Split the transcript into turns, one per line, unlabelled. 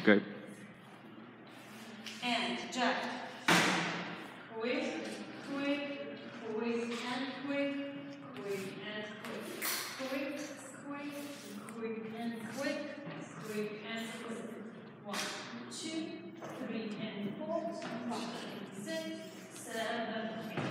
Good.
And jack. Quick, quick, quick, and quick, quick, and quick, quick, quick, quick, and quick, quick, and quick. 1, 2, 3, and 4, 5, 6, 7, 8.